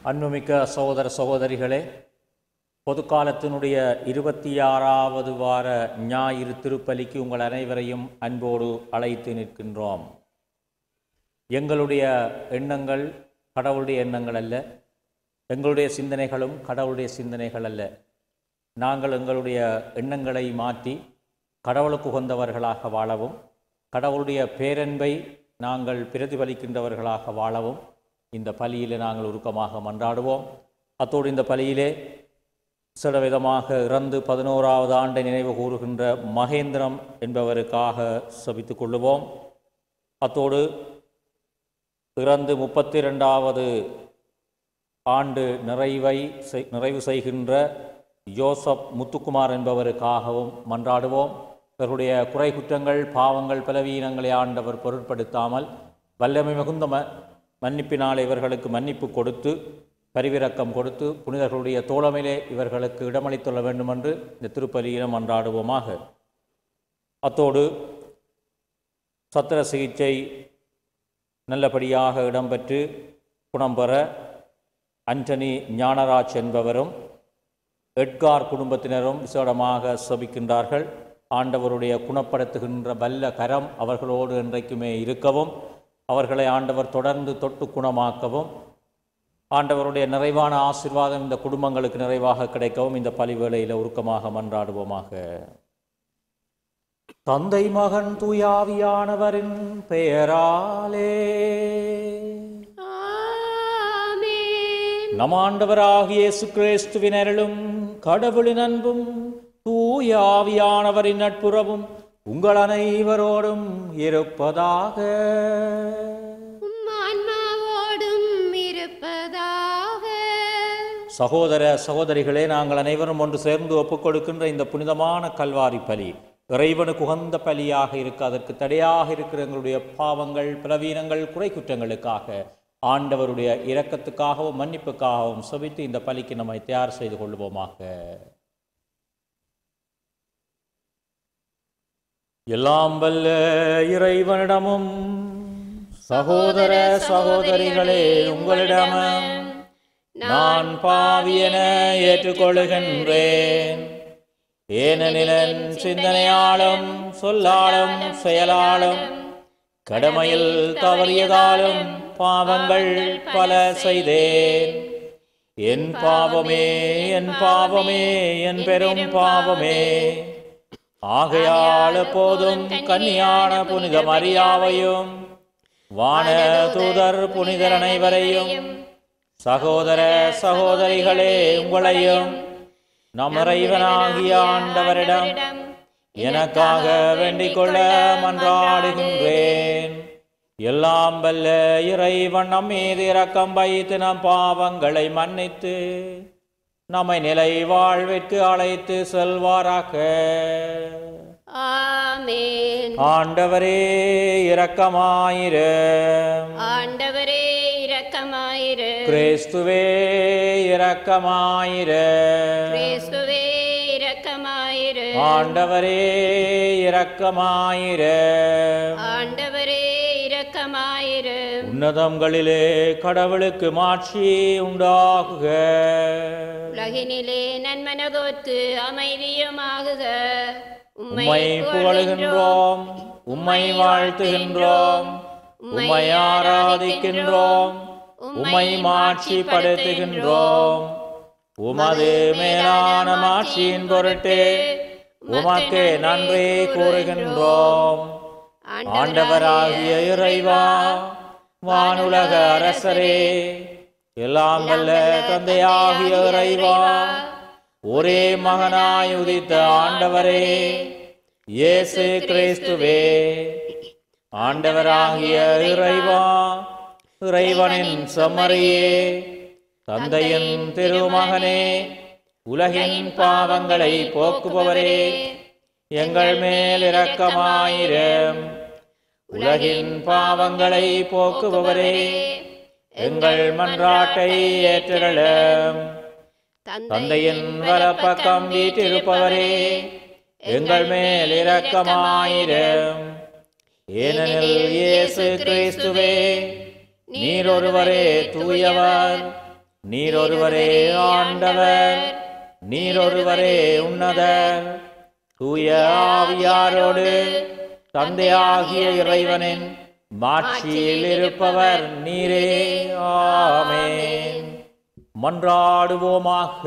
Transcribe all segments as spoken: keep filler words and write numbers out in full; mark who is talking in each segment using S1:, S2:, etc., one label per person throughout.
S1: அன்புமிக்க சகோதர சகோதரிகளே, பொதுக்காலத்தினுடைய இருபத்தி ஆறாவது வார ஞாயிறு திருப்பலிக்கு உங்கள் அனைவரையும் அன்போடு அழைத்து நிற்கின்றோம். எங்களுடைய எண்ணங்கள் கடவுளுடைய எண்ணங்கள் அல்ல, எங்களுடைய சிந்தனைகளும் கடவுளுடைய சிந்தனைகள் அல்ல. நாங்கள் எங்களுடைய எண்ணங்களை மாற்றி கடவுளுக்கு உகந்தவர்களாக வாழவும், கடவுளுடைய பேரன்பை நாங்கள் பிரதிபலிக்கின்றவர்களாக வாழவும் இந்த பலியிலே நாங்கள் உருக்கமாக மன்றாடுவோம். அத்தோடு இந்த பலியிலே சிலவிதமாக இறந்து பதினோராவது ஆண்டை நினைவு கூறுகின்ற மகேந்திரம் என்பவருக்காக செபித்துக் கொள்ளுவோம். அத்தோடு இறந்து முப்பத்தி இரண்டாவது ஆண்டு நிறைவை நிறைவு செய்கின்ற யோசப் முத்துக்குமார் என்பவருக்காகவும் மன்றாடுவோம். இவருடைய குறை குற்றங்கள் பாவங்கள் பலவீனங்களை ஆண்டவர் பொருட்படுத்தாமல் வல்லமை மிகுந்த ம மன்னிப்பினால் இவர்களுக்கு மன்னிப்பு கொடுத்து பரிவிரக்கம் கொடுத்து புனிதர்களுடைய தோழமையிலே இவர்களுக்கு இடமளித்துள்ள வேண்டும் என்று இந்த திருப்பலியிடம் மன்றாடுவோமாக. அத்தோடு சத்திர சிகிச்சை நல்லபடியாக இடம்பெற்று குணம் பெற அண்டனி ஞானராஜ் என்பவரும் எட்கார் குடும்பத்தினரும் விசேடமாக செபிக்கின்றார்கள். ஆண்டவருடைய குணப்படுத்துகின்ற வல்ல கரம் அவர்களோடு என்றைக்குமே இருக்கவும், அவர்களை ஆண்டவர் தொடர்ந்து தொட்டு குணமாக்கவும், ஆண்டவருடைய நிறைவான ஆசீர்வாதம் இந்த குடும்பங்களுக்கு நிறைவாக கிடைக்கவும் இந்த பலிவேளையில் உருக்கமாக மன்றாடுவோமாக. தந்தை மகன் தூயாவியானவரின் பெயராலே நம் ஆண்டவராகிய இயேசு கிறிஸ்துவின் அருளும் கடவுளின் அன்பும் தூயாவியானவரின் நட்புறவும் உங்கள் அனைவரோடும் இருப்பதாக. சகோதர சகோதரிகளே, நாங்கள் அனைவரும் ஒன்று சேர்ந்து ஒப்புக் கொடுக்கின்ற இந்த புனிதமான கல்வாரி பலி இறைவனுக்கு உகந்த பலியாக இருக்க, அதற்கு தடையாக இருக்கிற எங்களுடைய பாவங்கள் பலவீனங்கள் குறை குற்றங்களுக்காக ஆண்டவருடைய இரக்கத்துக்காகவும் மன்னிப்புக்காகவும் செபித்து இந்த பலிக்கு நம்மை தயார் செய்து கொள்வோமாக. எல்லாம் வல்ல இறைவனிடமும் சகோதர சகோதரிகளே உங்களிடமும் நான் பாவியென ஏற்றுக்கொள்கின்றேன். ஏனெனில் என் சிந்தனையாலும் சொல்லாலும் செயலாலும் கடமையில் தவறியதாலும் பாவங்கள் பல செய்தேன். என் பாவமே என் பாவமே என் பெரும் பாவமே. ஆகையால் எப்போதும் கன்னியான புனித மரியாவையும் வான தூதர் புனிதர் அனைவரையும் சகோதர சகோதரிகளே உங்களையும் நம் இறைவனாகிய ஆண்டவரிடம் எனக்காக வேண்டிக் கொள்ள மன்றாடுகின்றேன். எல்லாம் வல்ல இறைவன் நம் மீது இரக்கம் வைத்து நம் பாவங்களை மன்னித்து நம்மை நிலை வாழ்விற்கு அழைத்து செல்வாராக.
S2: ஆமென்.
S1: ஆண்டவரே இரக்கமாயிரு.
S2: ஆண்டவரே இரக்கமாயிரு.
S1: கிறிஸ்துவே இரக்கமாயிரு.
S2: கிறிஸ்துவே இரக்கமாயிரு.
S1: ஆண்டவரே இரக்கமாயிரு.
S2: ஆண்டவரே இரக்கமாயிரு.
S1: உன்னதங்களிலே கடவுளுக்கு மாட்சி உண்டாகுக.
S2: உலகினிலே நன்மனதோர்க்கு அமைதியுமாகுக.
S1: உம்மை புகழுகின்றோம், உம்மை வாழ்த்துகின்றோம், உம்மை ஆராதிக்கின்றோம், உம்மை மாட்சிப்படுத்துகின்றோம். உமது மேலான மாட்சியின் பொருட்டு உமக்கு நன்றி கூறுகின்றோம். ஆண்டவராகிய இறைவா, வானுலக அரசரே, எல்லாம் வல்ல தந்தையாகிய இறைவா, ஒரே மகனாய் உதித்த ஆண்டவரே இயேசு கிறிஸ்துவே, ஆண்டவராகிய இறைவா, இறைவனின் செம்மறியே, தந்தையின் திருமகனே, உலகின் பாவங்களை போக்குபவரே, எங்கள் மேல் இரக்கமாயிரும். உலகின் பாவங்களை போக்குபவரே, எங்கள் மன்றாட்டை ஏற்றருளும். தந்தையின் வலப்பக்கம் வீற்றிருப்பவரே, எங்கள் மேல் இரக்கமாயிரும். ஏனெனில் இயேசு கிறிஸ்துவே, நீர் ஒருவரே தூயவர், நீரொருவரே ஆண்டவர், நீரொருவரே உன்னதர், தூய ஆவியாரோடு தந்தையாகிய இறைவனின் மாட்சியில் இருப்பவர் நீரே. ஆமென். மன்றாடுவோமாக.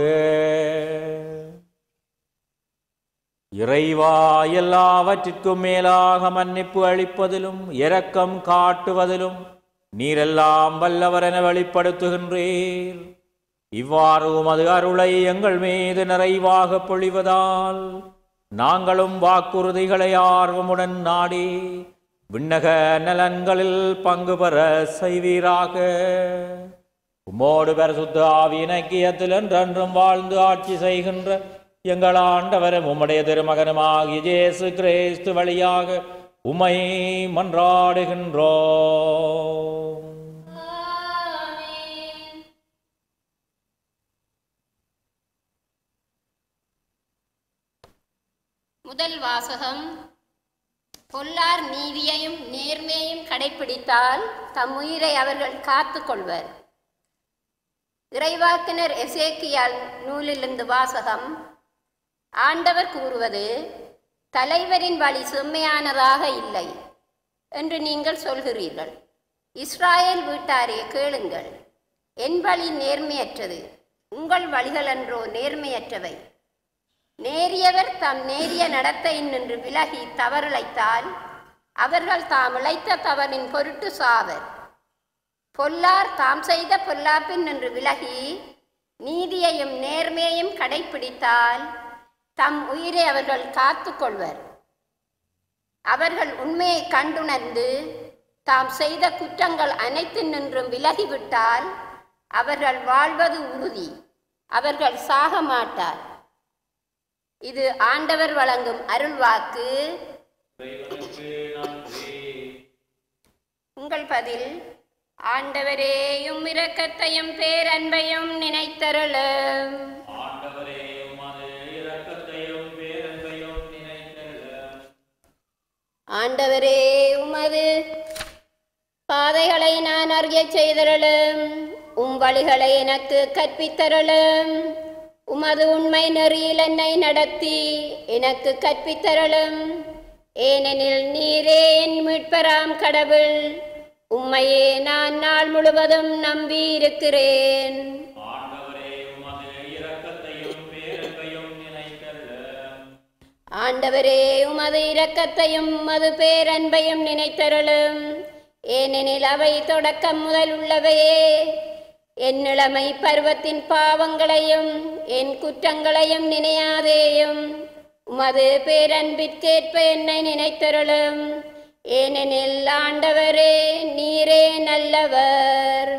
S1: இறைவா, எல்லாவற்றிற்கும் மேலாக மன்னிப்பு அளிப்பதிலும் இரக்கம் காட்டுவதிலும் நீரெல்லாம் வல்லவர் என வெளிப்படுத்துகின்றீர். இவ்வாறு உமது அருளை எங்கள் மீது நிறைவாக பொழிவதால் நாங்களும் வாக்குறுதிகளை ஆர்வமுடன் நாடி விண்ணக நலன்களில் பங்கு பெற செய்வீராக. உம்மோடு பரிசுத்த ஆவியின் ஐக்கியத்தில் என்றென்றும் வாழ்ந்து ஆட்சி செய்கின்ற எங்கள் ஆண்டவரும் உம்முடைய திருமகனுமாகிய இயேசு கிறிஸ்து வழியாக உம்மை மன்றாடுகின்றோம்.
S2: முதல் வாசகம். பொல்லார் நீதியையும் நேர்மையையும் கடைப்பிடித்தால் தம் உயிரை அவர்கள் காத்து கொள்வர். இறைவாக்கினர் எசேக்கியால் நூலிலிருந்து வாசகம். ஆண்டவர் கூறுவது, தலைவரின் வழி செம்மையானதாக இல்லை என்று நீங்கள் சொல்கிறீர்கள். இஸ்ராயேல் வீட்டாரே கேளுங்கள், என் வழி நேர்மையற்றது, உங்கள் வழிகள் என்றோ நேர்மையற்றவை. நேரியவர் தம் நேரிய நடத்தையின் நின்று விலகி தவறிழைத்தால் அவர்கள் தாம் இழைத்த தவறின் பொருட்டு சாவர். பொல்லார் தாம் செய்த பொல்லாப்பின் நின்று விலகி நீதியையும் நேர்மையையும் கடைப்பிடித்தால் தம் உயிரை அவர்கள் காத்து கொள்வர். அவர்கள் உண்மையை கண்டுணர்ந்து தாம் செய்த குற்றங்கள் அனைத்தின் நின்றும் விலகிவிட்டால் அவர்கள் வாழ்வது உறுதி, அவர்கள் சாக மாட்டார். இது ஆண்டவர் வழங்கும் அருள்வாக்கு. உங்கள் பதில். ஆண்டவரே, உம் இரக்கத்தையும் பேரன்பையும் நினைத்தருளும். ஆண்டவரே, உமது பாதைகளை நான் அறிய செய்தருளும், உம் வழிகளை எனக்கு கற்பித்தருளும். உமது உண்மை நெறியில் என்னை நடத்தி எனக்கு கற்பித்தருளும். ஏனெனில் நீரே என் மீட்பராம் கடவுள், உம்மையே நான் நாள் முழுவதும் நம்பி இருக்கிறேன். ஆண்டவரே, உமது இரக்கத்தையும் உமது பேரன்பையும் நினைத்தருளும். ஏனெனில் அவை தொடக்கம் முதல் உள்ளவையே. என் இளமை பருவத்தின் பாவங்களையும் என் குற்றங்களையும் நினையாதேயும். உமது பேரன்பிற்கேற்ப என்னை நினைத்தருளும். ஏனெனில் ஆண்டவரே, நீரே நல்லவர்.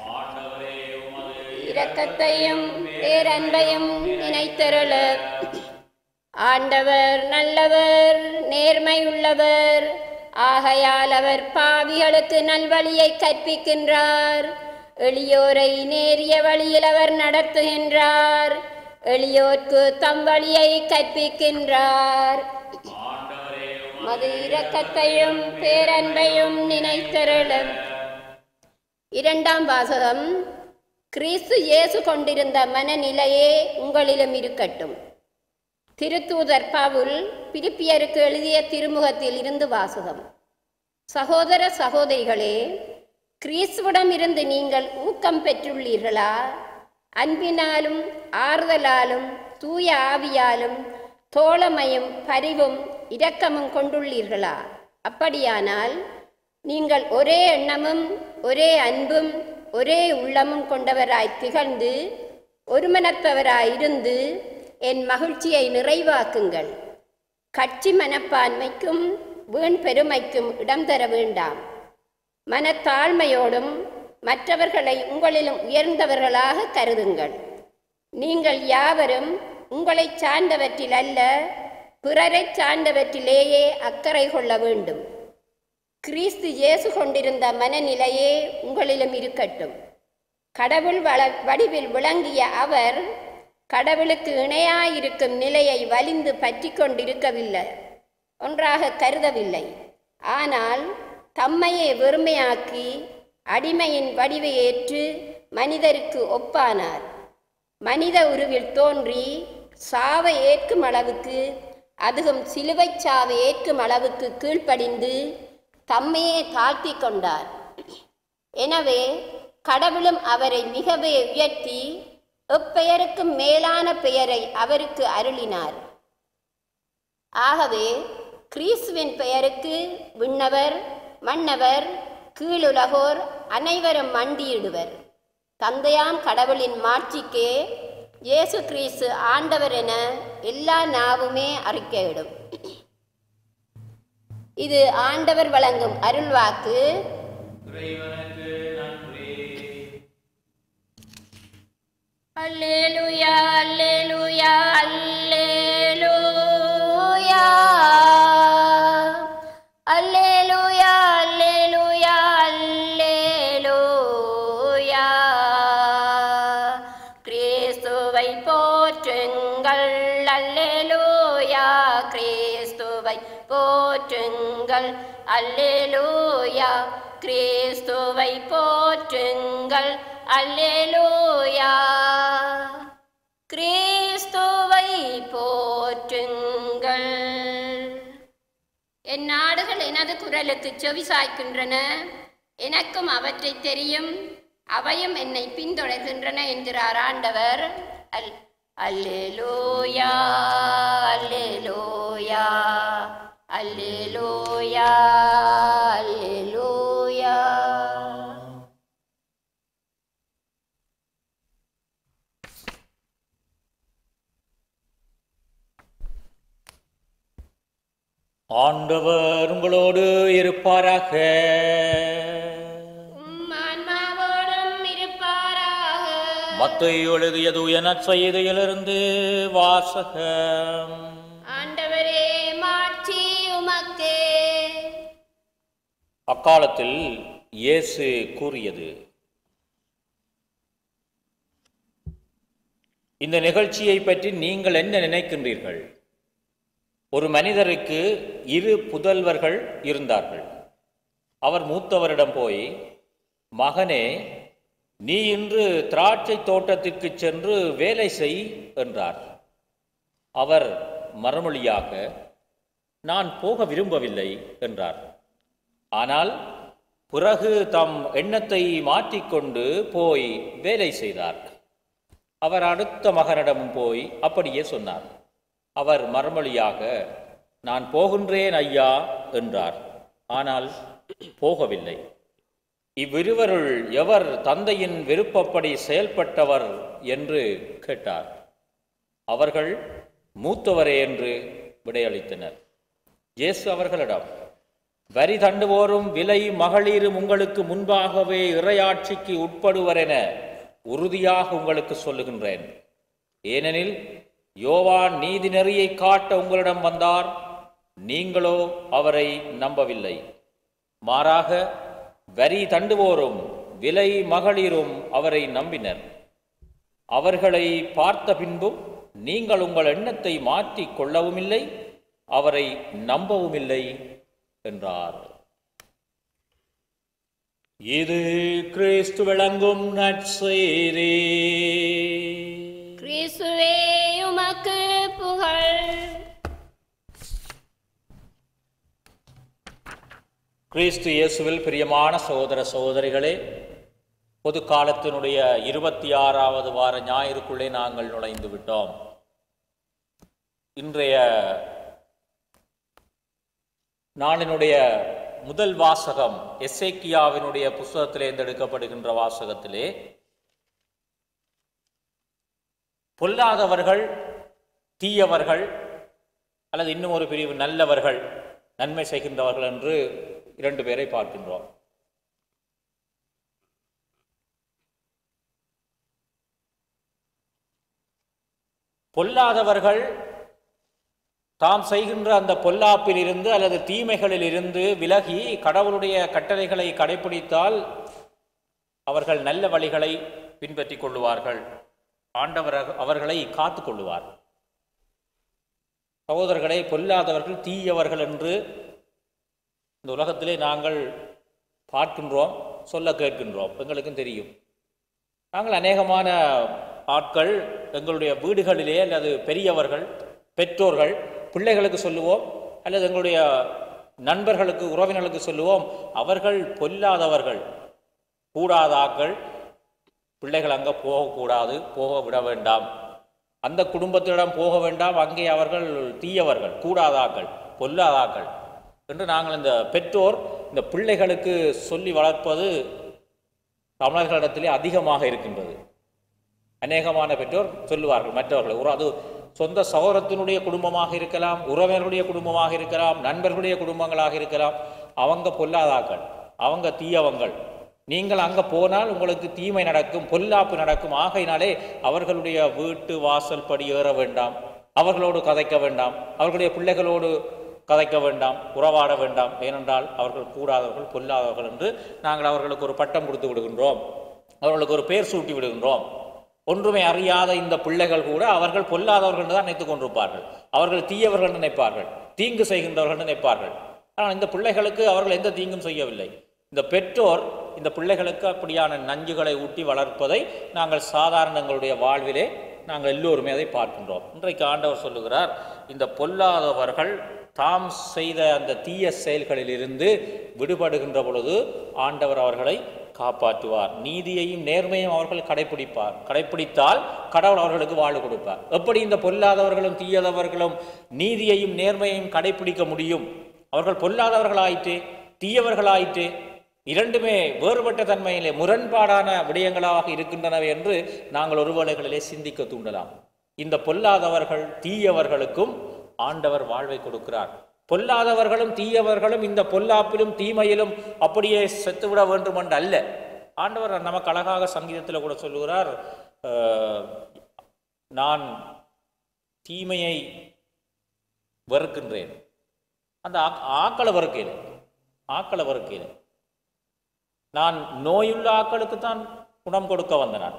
S2: இரக்கத்தையும் பேரன்பையும் நினைத்தருளும். ஆண்டவர் நல்லவர், நேர்மையுள்ளவர். ஆகையால் அவர் பாவிகளுக்கு நல்வழியை கற்பிக்கின்றார். எளியோரை நேரிய வழியில் அவர் நடத்துகின்றார். எளியோர்க்கு தம் வழியை கற்பிக்கின்றார். மது இரக்கத்தையும் பேரன்பையும் நினைத்தருளும். இரண்டாம் வாசகம். கிறிஸ்து இயேசு கொண்டிருந்த மனநிலையே உங்களிலும் இருக்கட்டும். திருத்தூதர் பவுல் பிலிப்பியருக்கு எழுதிய திருமுகத்தில் இருந்து வாசகம். சகோதர சகோதரிகளே, கிறிஸ்துவிடம் இருந்து நீங்கள் ஊக்கம் பெற்றுள்ளீர்களா? அன்பினாலும் ஆறுதலாலும் தூய ஆவியாலும் தோழமையும் பரிவும் இரக்கமும் கொண்டுள்ளீர்களா? அப்படியானால் நீங்கள் ஒரே எண்ணமும் ஒரே அன்பும் ஒரே உள்ளமும் கொண்டவராய் திகழ்ந்து ஒருமனத்தவராயிருந்து என் மகிழ்ச்சியை நிறைவாக்குங்கள். கட்சி மனப்பான்மைக்கும் வீண் பெருமைக்கும் இடம் தர வேண்டாம். மனத்தாழ்மையோடும் மற்றவர்களை உங்களிலும் உயர்ந்தவர்களாக கருதுங்கள். நீங்கள் யாவரும் உங்களை சார்ந்தவற்றில் அல்ல, பிறரை சார்ந்தவற்றிலேயே அக்கறை கொள்ள வேண்டும். கிறிஸ்து இயேசு கொண்டிருந்த மனநிலையே உங்களிலும் இருக்கட்டும். கடவுள் வள வடிவில் விளங்கிய அவர் கடவுளுக்கு இணையாயிருக்கும் நிலையை வலிந்து பற்றி கொண்டிருக்கவில்லை, ஒன்றாக கருதவில்லை. ஆனால் தம்மையே வெறுமையாக்கி அடிமையின் வடிவை ஏற்று மனிதருக்கு ஒப்பானார். மனித உருவில் தோன்றி சாவை ஏற்கும் அளவுக்கு, அதுவும் சிலுவை சாவை ஏற்கும் அளவுக்கு கீழ்ப்படிந்து தம்மையே தாழ்த்தி கொண்டார். எனவே கடவுளும் அவரை மிகவே உயர்த்தி எப்பெயருக்கும் மேலான பெயரை அவருக்கு அருளினார். ஆகவே கிறிஸ்துவின் பெயருக்கு விண்ணவர், மன்னவர், கீழுலகோர் அனைவரும் மண்டியிடுவர். தந்தையாம் கடவுளின் மாட்சிக்கே இயேசு கிறிஸ்து ஆண்டவர் என எல்லா நாவுமே அறிக்கையிடும். இது ஆண்டவர் வழங்கும் அருள்வாக்கு. அல்லேலூயா, அல்லேலூயா, அல்லேலூயா, அல்லேலூயா, அல்லேலூயா, அல்லேலூயா. கிறிஸ்துவை போற்றுங்கள், அல்லேலூயா, கிறிஸ்துவை போற்றுங்கள், அல்லேலூயா, கிறிஸ்துவை போற்றுங்கள், அல்லேலூயா, கிறிஸ்துவை போற்றுங்கள். என் நாடுகள் எனது குரலுக்கு செவி சாய்க்கின்றன, எனக்கும் அவற்றை தெரியும், அவையும் என்னை பின்தொடர்கின்றன என்கிறார் ஆண்டவர். அல் அல்லேலூயா, அல்லேலூயா, அல்லேலூயா, அல்லேலூயா.
S1: ஆண்டவர் உங்களோடு இருப்பாராக.
S2: உம் ஆன்மாவோடும் இருப்பாராக.
S1: மத்தேயு எழுதிய தூய நற்செய்தியிலிருந்து வாசகம்.
S2: ஆண்டவரே, மாட்சி உமக்கே.
S1: அக்காலத்தில் இயேசு கூறியது, இந்த நிகழ்ச்சியை பற்றி நீங்கள் என்ன நினைக்கின்றீர்கள்? ஒரு மனிதருக்கு இரு புதல்வர்கள் இருந்தார்கள். அவர் மூத்தவரிடம் போய், மகனே, நீ இன்று திராட்சை தோட்டத்திற்கு சென்று வேலை செய் என்றார். அவர் மறுமொழியாக, நான் போக விரும்பவில்லை என்றார். ஆனால் பிறகு தம் எண்ணத்தை மாற்றிக்கொண்டு போய் வேலை செய்தார். அவர் அடுத்த மகனிடமும் போய் அப்படியே சொன்னார். அவர் மறுமொழியாக, நான் போகின்றேன் ஐயா என்றார். ஆனால் போகவில்லை. இவ்விருவருள் எவர் தந்தையின் விருப்பப்படி செயல்பட்டவர் என்று கேட்டார். அவர்கள் மூத்தவரே என்று விடையளித்தனர். இயேசு அவர்களிடம், வரி தண்டுவோரும் விலை மகளிரும் உங்களுக்கு முன்பாகவே இறையாட்சிக்கு உட்படுவர் என உறுதியாக உங்களுக்கு சொல்லுகின்றேன். ஏனெனில் யோவான் நீதி நெறியை காட்ட உங்களிடம் வந்தார், நீங்களோ அவரை நம்பவில்லை. மாறாக வரி தண்டுவோரும் விலை மகளிரும் அவரை நம்பினர். அவர்களை பார்த்த பின்பும் நீங்கள் உங்கள் எண்ணத்தை மாற்றிக் கொள்ளவும் இல்லை, அவரை நம்பவும் இல்லை என்றார். இது கிறிஸ்து விளங்கும் நற்செய்தி.
S2: கிறிஸ்துவே உமக்கு புகழ்.
S1: கிறிஸ்து இயேசுவில் பிரியமான சகோதர சகோதரிகளே, பொது காலத்தினுடைய இருபத்தி ஆறாவது வார ஞாயிறுக்குள்ளே நாங்கள் நுழைந்து விட்டோம். இன்றைய நாளினுடைய முதல் வாசகம் எசேக்கியாவினுடைய புஸ்தகத்திலே எடுக்கப்படுகின்ற வாசகத்திலே, பொல்லாதவர்கள், தீயவர்கள், அல்லது இன்னும் ஒரு பிரிவு நல்லவர்கள், நன்மை செய்கின்றவர்கள் என்று இரண்டு பேரை பார்க்கின்றோம். பொல்லாதவர்கள் தாம் செய்கின்ற அந்த பொல்லாப்பில் இருந்து அல்லது தீமைகளில் இருந்து விலகி கடவுளுடைய கட்டளைகளை கடைபிடித்தால் அவர்கள் நல்ல வழிகளை பின்பற்றி கொள்ளுவார்கள். ஆண்டவர் அவர்களை காத்து கொள்ளுவார். சகோதரர்களை, பொல்லாதவர்கள், தீயவர்கள் என்று இந்த உலகத்திலே நாங்கள் பார்க்கின்றோம், சொல்ல கேட்கின்றோம், எங்களுக்கும் தெரியும். நாங்கள் அநேகமான ஆட்கள் எங்களுடைய வீடுகளிலே அல்லது பெரியவர்கள் பெற்றோர்கள் பிள்ளைகளுக்கு சொல்லுவோம், அல்லது எங்களுடைய நண்பர்களுக்கு உறவினர்களுக்கு சொல்லுவோம், அவர்கள் பொல்லாதவர்கள், கூடாதாக்கள், பிள்ளைகள் அங்கே போகக்கூடாது, போக விட வேண்டாம், அந்த குடும்பத்திடம் போக வேண்டாம், அங்கே அவர்கள் தீயவர்கள், கூடாதாக்கள், பொல்லாதாக்கள் என்று நாங்கள் இந்த பெற்றோர் இந்த பிள்ளைகளுக்கு சொல்லி வளர்ப்பது தமிழர்களிடத்திலே அதிகமாக இருக்கின்றது. அநேகமான பெற்றோர் சொல்லுவார்கள் மற்றவர்கள், ஒரு அது சொந்த சகோதரத்தினுடைய குடும்பமாக இருக்கலாம், உறவினருடைய குடும்பமாக இருக்கலாம், நண்பர்களுடைய குடும்பங்களாக இருக்கலாம், அவங்க பொல்லாதாக்கள், அவங்க தீயவங்கள், நீங்கள் அங்கே போனால் உங்களுக்கு தீமை நடக்கும், பொல்லாப்பு நடக்கும், ஆகையினாலே அவர்களுடைய வீட்டு வாசல் படி ஏற வேண்டாம், அவர்களோடு கதைக்க வேண்டாம், அவர்களுடைய பிள்ளைகளோடு கதைக்க வேண்டாம், உறவாட வேண்டாம், ஏனென்றால் அவர்கள் கூடாதவர்கள், பொல்லாதவர்கள் என்று நாங்கள் அவர்களுக்கு ஒரு பட்டம் கொடுத்து விடுகின்றோம், அவர்களுக்கு ஒரு பெயர் சூட்டி விடுகின்றோம். ஒன்றுமே அறியாத இந்த பிள்ளைகள் கூட அவர்கள் பொல்லாதவர்கள் தான் நினைத்துக் கொண்டிருப்பார்கள், அவர்கள் தீயவர்கள் நினைப்பார்கள், தீங்கு செய்கின்றவர்கள் நினைப்பார்கள். ஆனால் இந்த பிள்ளைகளுக்கு அவர்கள் எந்த தீங்கும் செய்யவில்லை. இந்த பெற்றோர் இந்த பிள்ளைகளுக்கு அப்படியான நஞ்சுகளை ஊட்டி வளர்ப்பதை நாங்கள் சாதாரண எங்களுடைய வாழ்விலே நாங்கள் எல்லோருமே அதை பார்க்கின்றோம். இன்றைக்கு ஆண்டவர் சொல்லுகிறார், இந்த பொல்லாதவர்கள் தாம் செய்த அந்த தீய செயல்களிலிருந்து விடுபடுகின்ற பொழுது ஆண்டவர் அவர்களை காப்பாற்றுவார். நீதியையும் நேர்மையும் அவர்கள் கடைபிடிப்பார். கடைபிடித்தால் கடவுள் அவர்களுக்கு வாழ்வு கொடுப்பார். எப்படி இந்த பொல்லாதவர்களும் தீயதவர்களும் நீதியையும் நேர்மையையும் கடைபிடிக்க முடியும்? அவர்கள் பொல்லாதவர்களாயிற்று, தீயவர்களாயிற்று, இரண்டுமே வேறுபட்ட தன்மையிலே முரண்பாடான விடயங்களாக இருக்கின்றனவே என்று நாங்கள் ஒரு வேளைகளிலே சிந்திக்க தூண்டலாம். இந்த பொல்லாதவர்கள் தீயவர்களுக்கும் ஆண்டவர் வாழ்வை கொடுக்கிறார். பொல்லாதவர்களும் தீயவர்களும் இந்த பொல்லாப்பிலும் தீமையிலும் அப்படியே செத்துவிட வேண்டும் என்று அல்ல. ஆண்டவர் நமக்கு அழகாக சங்கீதத்தில் கூட சொல்லுகிறார், நான் தீமையை வெறுக்கின்றேன். அந்த ஆக்களை வெறுக்கையில் ஆக்களை வெறுக்கையில் நான் நோயுள்ள ஆக்களுக்கு தான் குணம் கொடுக்க வந்த, நான்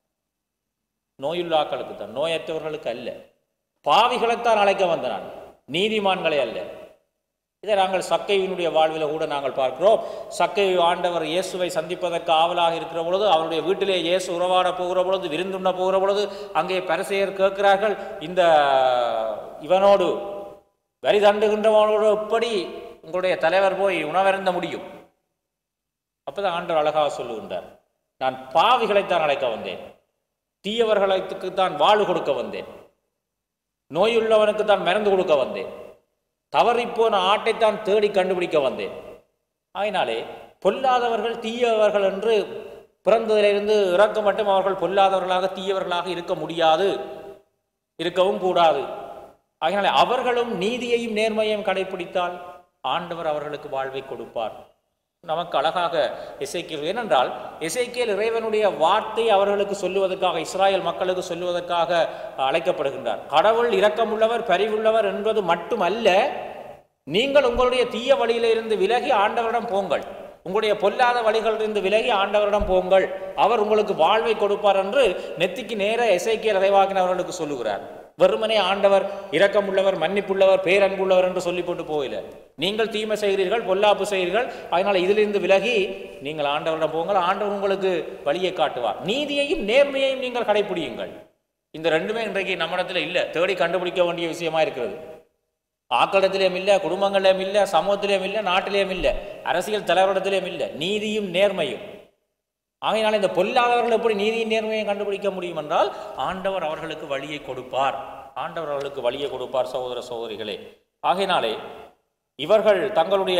S1: நோயுள்ள ஆக்களுக்கு தான், நோயற்றவர்களுக்கு அல்ல. பாவிகளைத்தான் அழைக்க வந்த நான், நீதிமான்களே அல்ல. இதை நாங்கள் சக்கையினுடைய வாழ்வில் கூட நாங்கள் பார்க்கிறோம். சக்கை ஆண்டவர் இயேசுவை சந்திப்பதற்கு ஆவலாக இருக்கிற பொழுது, அவருடைய வீட்டிலே இயேசு உறவாட போகிற பொழுது, விருந்துண்ண போகிற பொழுது அங்கே பரிசேயர் கேட்கிறார்கள், இந்த இவனோடு வரி தண்டுகின்றவனோடு எப்படி உங்களுடைய தலைவர் போய் உணவருந்த முடியும்? அப்போதான் ஆண்டவர் அழகாக சொல்லுகின்றார், நான் பாவிகளைத்தான் அழைக்க வந்தேன், தீயவர்களுக்கு தான் வாழ்வு கொடுக்க வந்தேன், நோயுள்ளவனுக்கு தான் மருந்து கொடுக்க வந்தேன், தவறிப்போன ஆட்டைத்தான் தேடி கண்டுபிடிக்க வந்தேன். ஆயினாலே பொல்லாதவர்கள் தீயவர்கள் என்று பிறந்ததிலிருந்து இறக்க மட்டும் அவர்கள் பொல்லாதவர்களாக தீயவர்களாக இருக்க முடியாது, இருக்கவும் கூடாது. ஆகினாலே அவர்களும் நீதியையும் நேர்மையையும் கடைபிடித்தால் ஆண்டவர் அவர்களுக்கு வாழ்வை கொடுப்பார். நமக்கு அழகாக எசேக்கியேல், ஏனென்றால் எசேக்கியேல் இறைவனுடைய வார்த்தை அவர்களுக்கு சொல்லுவதற்காக, இஸ்ராயல் மக்களுக்கு சொல்லுவதற்காக அழைக்கப்படுகின்றார். கடவுள் இரக்கமுள்ளவர் பரிவுள்ளவர் என்பது மட்டுமல்ல, நீங்கள் உங்களுடைய தீய வழியிலிருந்து விலகி ஆண்டவரிடம் போங்கள், உங்களுடைய பொல்லாத வழிகளிலிருந்து விலகி ஆண்டவரிடம் போங்கள், அவர் உங்களுக்கு வாழ்வை கொடுப்பார் என்று நெத்திக்கு நேர எசேக்கியேல் இறைவாக்கினவர்களுக்கு சொல்லுகிறார். வெறுமனே ஆண்டவர் இரக்கமுள்ளவர், மன்னிப்புள்ளவர், பேரன்புள்ளவர் என்று சொல்லி போட்டு போகல. நீங்கள் தீமை செய்கிறீர்கள், பொல்லாப்பு செய்கிறீர்கள், அதனால் இதிலிருந்து விலகி நீங்கள் ஆண்டவரிடம் போங்கள், ஆண்டவர் உங்களுக்கு வழியை காட்டுவார். நீதியையும் நேர்மையையும் நீங்கள் கடைபிடியுங்கள். இந்த ரெண்டுமே இன்றைக்கு நம்மிடத்தில் இல்லை, தேடி கண்டுபிடிக்க வேண்டிய விஷயமா இருக்கிறது. ஆக்களிடத்திலேயும் இல்லை, குடும்பங்களிலும் இல்லை, சமூகத்திலேயும் இல்லை, நாட்டிலேயும் இல்லை, அரசியல் தலைவரிடத்திலேயும் இல்லை, நீதியும் நேர்மையும். ஆகையினால இந்த பொல்லாதவர்கள் எப்படி நீதியின் நேர்மையை கண்டுபிடிக்க முடியும் என்றால் ஆண்டவர் அவர்களுக்கு வழியை கொடுப்பார், ஆண்டவர் அவர்களுக்கு வழியை கொடுப்பார். சகோதர சகோதரிகளே, ஆகையினாலே இவர்கள் தங்களுடைய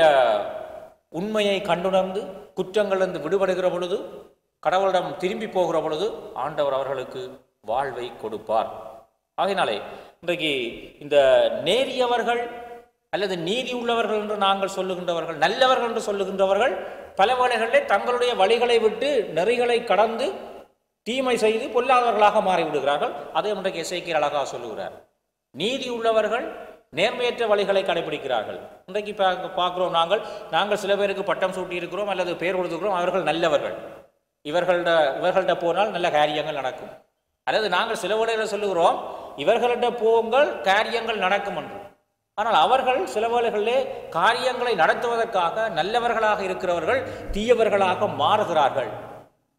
S1: உண்மையை கண்டுணர்ந்து குற்றங்களிலிருந்து விடுபடுகிற பொழுது, கடவுளிடம் திரும்பி போகிற பொழுது ஆண்டவர் அவர்களுக்கு வாழ்வை கொடுப்பார். ஆகையினாலே இன்றைக்கு இந்த நேரியவர்கள் அல்லது நீதி உள்ளவர்கள் என்று நாங்கள் சொல்லுகின்றவர்கள், நல்லவர்கள் என்று சொல்லுகின்றவர்கள் பல வேளைகளிலே தங்களுடைய வழிகளை விட்டு நெறிகளை கடந்து தீமை செய்து பொல்லாதவர்களாக மாறிவிடுகிறார்கள். அதை இன்றைக்கு எசேக்கியேல் அழகாக சொல்லுகிறார். நீதி உள்ளவர்கள் நேர்மையற்ற வழிகளை கடைபிடிக்கிறார்கள். இன்றைக்கு பார்க்கிறோம், நாங்கள் நாங்கள் சில பேருக்கு பட்டம் சூட்டி இருக்கிறோம் அல்லது பேர் கொடுத்துக்கிறோம், அவர்கள் நல்லவர்கள், இவர்கள்ட இவர்கள்ட்ட போனால் நல்ல காரியங்கள் நடக்கும். அல்லது நாங்கள் சில வேளைகளில் சொல்லுகிறோம், இவர்கள்ட்ட போங்கள் காரியங்கள் நடக்கும் என்று. ஆனால் அவர்கள் சில வேளைகளிலே காரியங்களை நடத்துவதற்காக நல்லவர்களாக இருக்கிறவர்கள் தீயவர்களாக மாறுகிறார்கள்.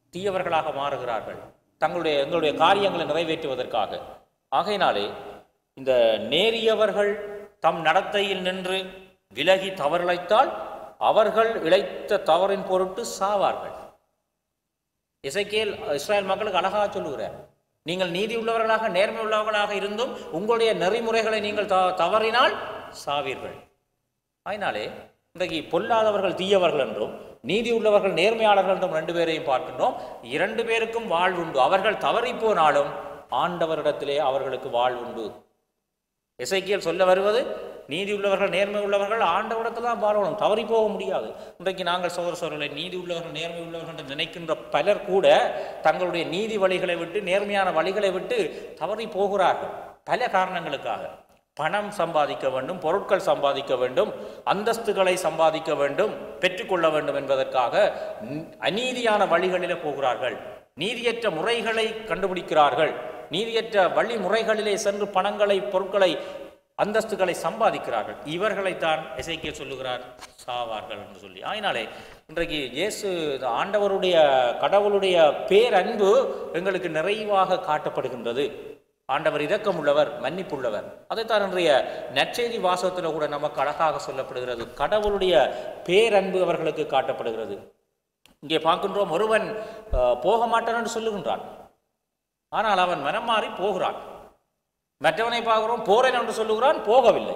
S1: தீயவர்களாக மாறுகிறார்கள் தங்களுடைய எங்களுடைய காரியங்களை நிறைவேற்றுவதற்காக. ஆகையினாலே இந்த நேரியவர்கள் தம் நடத்தையில் நின்று விலகி தவறிழைத்தால் அவர்கள் இழைத்த தவறின் பொருட்டு சாவார்கள். எசேக்கியேல் இஸ்ரவேல் மக்களுக்கு அழகாக சொல்லுகிறார், நீங்கள் நீதி உள்ளவர்களாக நேர்மை உள்ளவர்களாக இருந்தும் உங்களுடைய நெறிமுறைகளை நீங்கள் த தவறினால் சாவீர்கள். அதனாலே இன்றைக்கு பொல்லாதவர்கள் தீயவர்கள் என்றும் நீதி உள்ளவர்கள் நேர்மையாளர்கள் என்றும் ரெண்டு பேரையும் பார்க்கின்றோம். இரண்டு பேருக்கும் வாழ்வுண்டு. அவர்கள் தவறி போனாலும் ஆண்டவரிடத்திலே அவர்களுக்கு வாழ்வுண்டு. எசேக்கியேல் சொல்ல வருவது, நீதி உள்ளவர்கள் நேர்மை உள்ளவர்கள் ஆண்டவரிடத்தில் தான் வாழணும், தவறி போக முடியாது. இன்றைக்கு நாங்கள் சோதர சோதரர்களை நீதி உள்ளவர்கள் நேர்மை உள்ளவர்கள் என்று நினைக்கின்ற பலர் கூட தங்களுடைய நீதி வழிகளை விட்டு நேர்மையான வழிகளை விட்டு தவறி போகிறார்கள் பல காரணங்களுக்காக. பணம் சம்பாதிக்க வேண்டும், பொருட்கள் சம்பாதிக்க வேண்டும், அந்தஸ்துகளை சம்பாதிக்க வேண்டும், பெற்றுக்கொள்ள வேண்டும் என்பதற்காக அநீதியான வழிகளிலே போகிறார்கள். நீதியற்ற முறைகளை கண்டுபிடிக்கிறார்கள். நீதியற்ற வழிமுறைகளிலே சென்று பணங்களை பொருட்களை அந்தஸ்துகளை சம்பாதிக்கிறார்கள். இவர்களைத்தான் எசேக்கியேல் சொல்லுகிறார் சாவார்கள் என்று சொல்லி. ஆயினாலே இன்றைக்கு இயேசு ஆண்டவருடைய கடவுளுடைய பேரன்பு எங்களுக்கு நிறைவாக காட்டப்படுகின்றது. ஆண்டவர் இரக்கமுள்ளவர், மன்னிப்புள்ளவர். அதைத்தான் இன்றைய நற்செய்தி வாசகத்தில் கூட நமக்கு அழகாக சொல்லப்படுகிறது. கடவுளுடைய பேரன்பு அவர்களுக்கு காட்டப்படுகிறது. இங்கே பார்க்கின்றோம், ஒருவன் போக மாட்டான் என்று சொல்லுகின்றான், ஆனால் அவன் மனம் மாறி போகிறான். மற்றவனை பார்க்கிறோம், போறேன் என்று சொல்லுகிறான், போகவில்லை.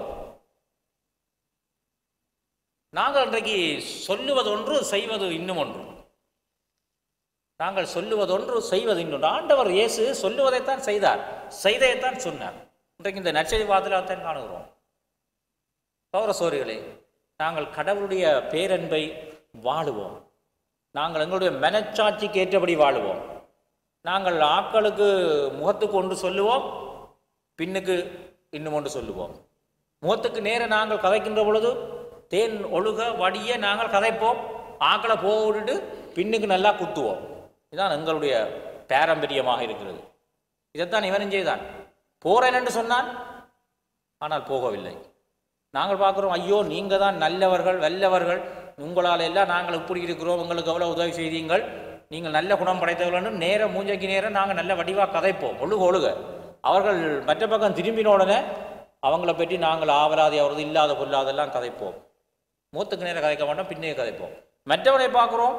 S1: நாங்கள் இன்றைக்கு சொல்லுவது ஒன்று, செய்வது இன்னும் ஒன்று. நாங்கள் சொல்லுவது ஒன்று, செய்வது இன்னொன்று. ஆண்டவர் இயேசு சொல்லுவதைத்தான் செய்தார், செய்ததைத்தான் சொன்னார். இன்றைக்கு இந்த நற்செய்தி வார்த்தையில்தான் காணுகிறோம். சகோதர சகோதரிகளே, நாங்கள் கடவுளுடைய பேரன்பை வாழுவோம். நாங்கள் எங்களுடைய மனச்சாட்சிக்கு ஏற்றபடி வாழுவோம். நாங்கள் ஆக்களுக்கு முகத்துக்கு ஒன்று சொல்லுவோம், பின்னுக்கு இன்னும் ஒன்று சொல்லுவோம். முகத்துக்கு நேர நாங்கள் கதைக்கின்ற பொழுது தேன் ஒழுக வடிய நாங்கள் கதைப்போம், ஆக்களை போக விட்டுட்டு பின்னுக்கு நல்லா குத்துவோம். இதுதான் எங்களுடைய பாரம்பரியமாக இருக்கிறது. இதைத்தான் இவனும் செய்தான். போறேன் என்று சொன்னான், ஆனால் போகவில்லை. நாங்கள் பார்க்குறோம், ஐயோ நீங்கள் தான் நல்லவர்கள் வல்லவர்கள், உங்களால் எல்லாம் நாங்கள் இப்படி இருக்கிறோம், உங்களுக்கு எவ்வளோ உதவி செய்தீங்கள், நீங்கள் நல்ல குணம் படைத்தவர்கள் நேரம் மூஞ்சைக்கு நேரம் நாங்கள் நல்ல வடிவாக கதைப்போம், ஒழுக ஒழுக. அவர்கள் மற்ற பக்கம் திரும்பின உடனே அவங்கள பற்றி நாங்கள் ஆவலாதி அவரது இல்லாத பொல்லாதெல்லாம் கதைப்போம். மூத்துக்கு நேரம் கதைக்க மாட்டோம், பின்னே கதைப்போம். மற்றவரை பார்க்குறோம்,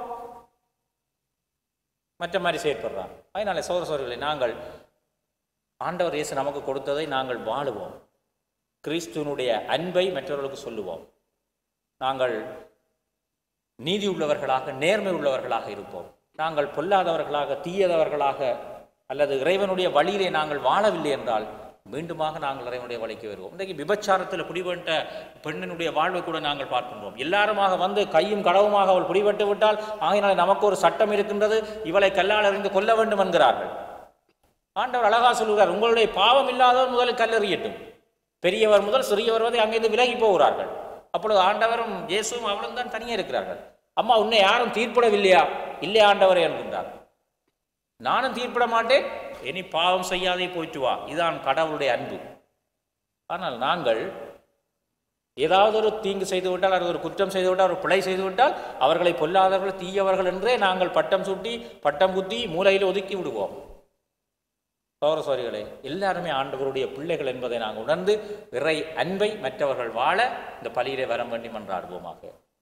S1: மற்ற மாதிரி செயற்படுறான். அதனால சகோதர சகோதரிகளை, நாங்கள் ஆண்டவர் இயேசு நமக்கு கொடுத்ததை நாங்கள் வாழுவோம். கிறிஸ்துவனுடைய அன்பை மற்றவர்களுக்கு சொல்லுவோம். நாங்கள் நீதி உள்ளவர்களாக நேர்மை உள்ளவர்களாக இருப்போம். நாங்கள் பொல்லாதவர்களாக தீயதவர்களாக அல்லது இறைவனுடைய வழியிலே நாங்கள் வாழவில்லை என்றால் மீண்டுமாக நாங்கள் இறைவனுடைய வழிக்கு வருவோம். இன்றைக்கு விபச்சாரத்தில் பிடிபட்ட பெண்ணினுடைய வாழ்வை கூட நாங்கள் பார்க்கின்றோம். எல்லாருமாக வந்து கையும் களவுமாக அவள் பிடிபட்டு விட்டால் ஆகினால் நமக்கு ஒரு சட்டம் இருக்கின்றது, இவளை கல்லால் எறிந்து கொல்ல வேண்டும் என்கிறார்கள். ஆண்டவர் அழகா சொல்கிறார், உங்களுடைய பாவம் இல்லாதவர் முதலில் கல்லெறியட்டும். பெரியவர் முதல் சிறியவர் வரை அங்கிருந்து விலகி போகிறார்கள். அப்பொழுது ஆண்டவரும் இயேசுவும் அவளும் தான் தனியே இருக்கிறார்கள். அம்மா, உன்னை யாரும் தீர்ப்பிடவில்லையா? இல்லை ஆண்டவரே என்கின்றார். நானும் தீர்ப்பிட மாட்டேன், இனி பாவம் செய்யாதே போயிட்டு வா. இதுதான் கடவுளுடைய அன்பு. ஆனால் நாங்கள் ஏதாவது ஒரு தீங்கு செய்து விட்டால், அது ஒரு குற்றம் செய்து விட்டால், ஒரு பிழை செய்து விட்டால் அவர்களை பொல்லாதவர்கள் தீயவர்கள் என்றே நாங்கள் பட்டம் சூட்டி பட்டம் குத்தி மூலையில் ஒதுக்கி விடுவோம். சகோதர சகோதரிகளே, எல்லாருமே ஆண்டவருடைய பிள்ளைகள் என்பதை நாங்கள் உணர்ந்து இறை அன்பை மற்றவர்கள் வாழ இந்த பலியிலே வரம் வேண்டி மன்றாடுவோமாக.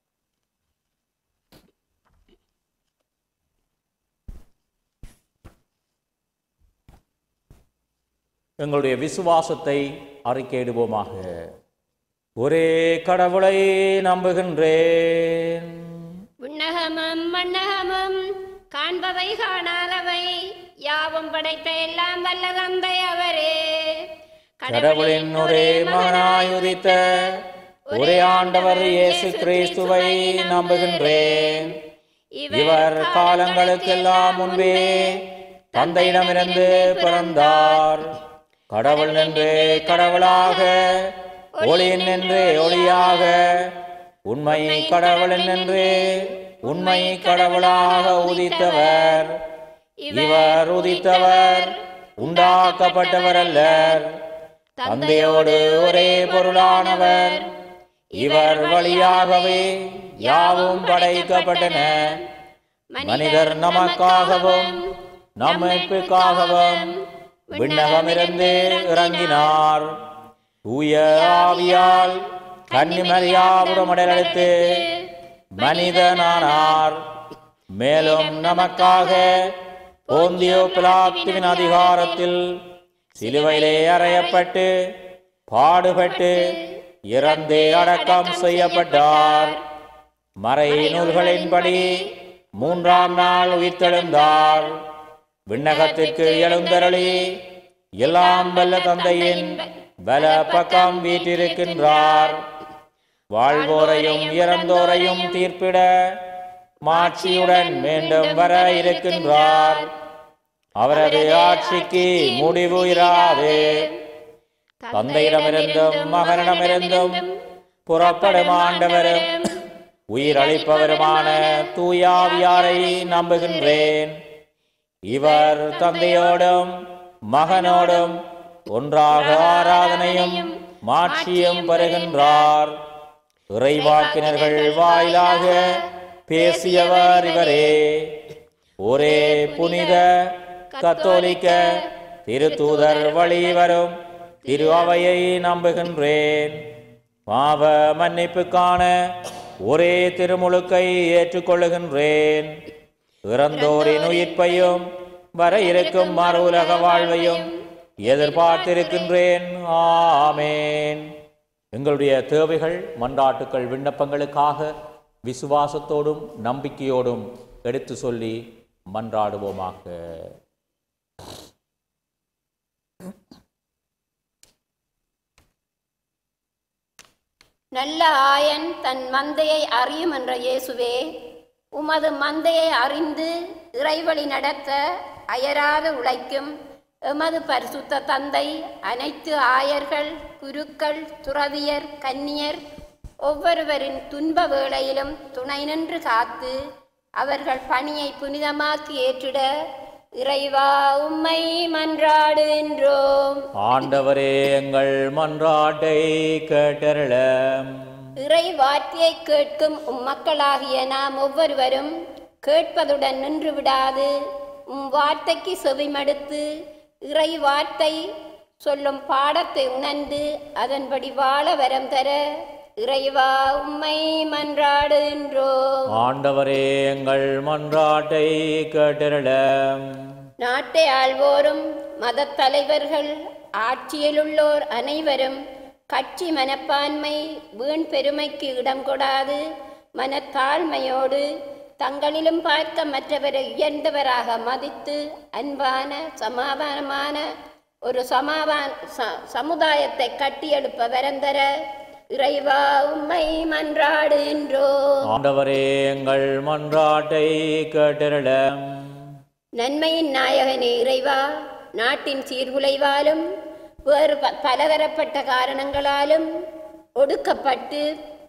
S1: எங்களுடைய விசுவாசத்தை அறிக்கையிடுவோமாக. ஒரே கடவுளை நம்புகின்றேன்.
S2: விண்ணகமும் மண்ணகமும் காண்பவை காணாதவை யாவும் படைத்த எல்லாம் வல்ல தந்தை அவரே.
S1: கடவுளின் ஒரே மகனாய் உதித்த ஒரே ஆண்டவர் இயேசு கிறிஸ்துவை நம்புகின்றேன். இவர் காலங்களுக்கெல்லாம் முன்பே தந்தையிடமிருந்து பிறந்தார். கடவுள் நின்று கடவுளாக, ஒளியின் நின்று ஒளியாக, உண்மை கடவுள் நின்று உண்மை கடவுளாக உதித்தவர். இவர் உதித்தவர் உண்டாக்கப்பட்டவர் அல்லர், தந்தையோடு ஒரே பொருளானவர். இவர் வழியாகவே யாவும் படைக்கப்பட்டன. மனிதர் நமக்காகவும் நம் மீட்புக்காகவும் விண்ணகமிருந்து இறங்கினார். தூய ஆவியால் கன்னிமரியாவிடம் உடலெடுத்து மனிதனானார். மேலும் நமக்காக போந்தியோ பிலாத்துவின் அதிகாரத்தில் சிலுவையிலே அறையப்பட்டு பாடுபட்டு இறந்து அடக்கம் செய்யப்பட்டார். மறை நூல்களின்படி மூன்றாம் நாள் உயிர்த்தெழுந்தார். விண்ணகத்திற்கு எழுந்தருளி எல்லாம் வல்ல தந்தையின் பல பக்கம் வீற்றிருக்கின்றார். வாழ்வோரையும் இறந்தோரையும் தீர்ப்பிட மாட்சியுடன் மீண்டும் வர இருக்கின்றார். அவரது ஆட்சிக்கு முடிவு இராது. தந்தையிடமிருந்தும் மகனிடமிருந்தும் புறப்படும் ஆண்டவரும் உயிரளிப்பவருமான தூயாவியாரை நம்புகின்றேன். இவர் தந்தையோடும் மகனோடும் ஒன்றாக ஆராதனையும் மாட்சியும் பெறுகின்றார். இறைவாக்கினர்கள் வாயிலாக பேசியவர் இவரே. ஒரே புனித கத்தோலிக்க திருத்தூதர் வழி வரும் திரு அவையை நம்புகின்றேன். பாவ மன்னிப்புக்கான ஒரே திருமுழுக்கை ஏற்றுக்கொள்ளுகின்றேன். இறந்தோரின் உயிர்ப்பையும் வர இருக்கும் மறு உலக வாழ்வையும் எதிர்பார்த்திருக்கின்றேன். ஆமேன். எங்களுடைய தேவைகள் மன்றாட்டுக்கள் விண்ணப்பங்களுக்காக விசுவாசத்தோடும் நம்பிக்கையோடும் எடுத்து சொல்லி மன்றாடுவோமாக.
S2: நல்ல ஆயன் தன் மந்தையை அறியும் என்ற இயேசுவே, உமது மந்தையை அறிந்து இறைவழி நடத்த அயராது உழைக்கும் எமது பரிசுத்த தந்தை, அனைத்து ஆயர்கள், குருக்கள், துறவியர், கன்னியர் ஒவ்வொருவரின் துன்ப வேளையிலும் துணை நின்று காத்து அவர்கள் பணியை புனிதமாக்கி ஏற்றிட இறைவா உம்மை மன்றாடுகின்றோம்.
S1: ஆண்டவரே, எங்கள் மன்றாட்டை கேட்டருளும்.
S2: இறை வார்த்தையை கேட்கும் உம் மக்களாகிய நாம் ஒவ்வொருவரும் கேட்பதுடன் நின்று விடாது உம் வார்த்தைக்கு செவிமடுத்து இறை வார்த்தை சொல்லும் பாடத்தை உணர்ந்து அதன்படி வாழ வரம் தர இறைவா உம்மை மன்றாடுகின்றோம்.
S1: ஆண்டவரே, எங்கள் மன்றாட்டை கேட்டருளும்.
S2: நாட்டை ஆள்வோரும் மத தலைவர்கள் ஆட்சியிலுள்ளோர் அனைவரும் கட்சி மனப்பான்மை வீண் பெருமைக்கு இடம் கொடாது மனத்தாழ்மையோடு தங்களிலும் பார்க்க மற்றவரை உயர்ந்தவராக மதித்து அன்பான சமாதானமான ஒரு சமாதான சமுதாயத்தை கட்டியெழுப்ப வரந்தர இறைவா உம்மை மன்றாடுகின்றோம்.
S1: ஆண்டவரே, எங்கள் மன்றாட்டை கேட்டருளும்.
S2: நன்மையின் நாயகனே இறைவா, நாட்டின் சீர்குலைவாலும் வேறு பலதரப்பட்ட காரணங்களாலும் ஒடுக்கப்பட்டு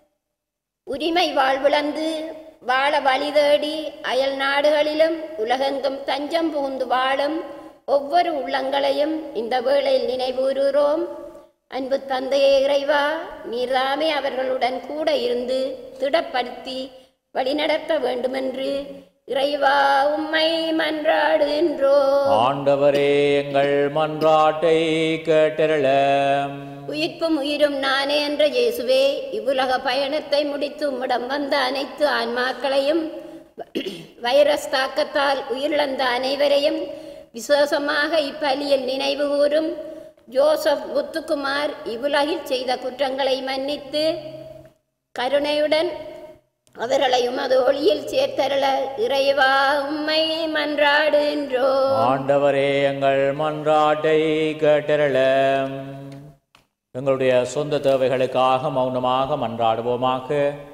S2: உரிமை வாழ்விழந்து வாழ வழி தேடி அயல் நாடுகளிலும் உலகெங்கும் தஞ்சம் புகுந்து வாழும் ஒவ்வொரு உள்ளங்களையும் இந்த வேளையில் நினைவூறுகிறோம். அன்பு தந்தையே இறைவா, நீர்தாமே அவர்களுடன் கூட இருந்து திடப்படுத்தி வழிநடத்த வேண்டுமென்று இறைவா உம்மை மன்றாடுகின்றோம்.
S1: ஆண்டவரே, எங்கள் மன்றாட்டை கேட்டருளும்.
S2: உயிர்ப்பும் உயிரும் நானே என்ற இயேசுவே, இவ்வுலக பயணத்தை முடித்து உம்மிடம் வந்த அனைத்து ஆன்மாக்களையும் வைரஸ் தாக்கத்தால் உயிரிழந்த அனைவரையும் விசேஷமாக இப்பலியில் நினைவு கூறும் ஜோசப் முத்துக்குமார் இவ்வுலகில் செய்த குற்றங்களை மன்னித்து கருணையுடன் அவர்களை உமது ஒளியில் சேர்த்தருள இறைவா உம்மை மன்றாடுகின்றோம்.
S1: ஆண்டவரே, எங்கள் மன்றாட்டை கேட்டருளும். எங்களுடைய சொந்த தேவைகளுக்காக மௌனமாக மன்றாடுவோமாக.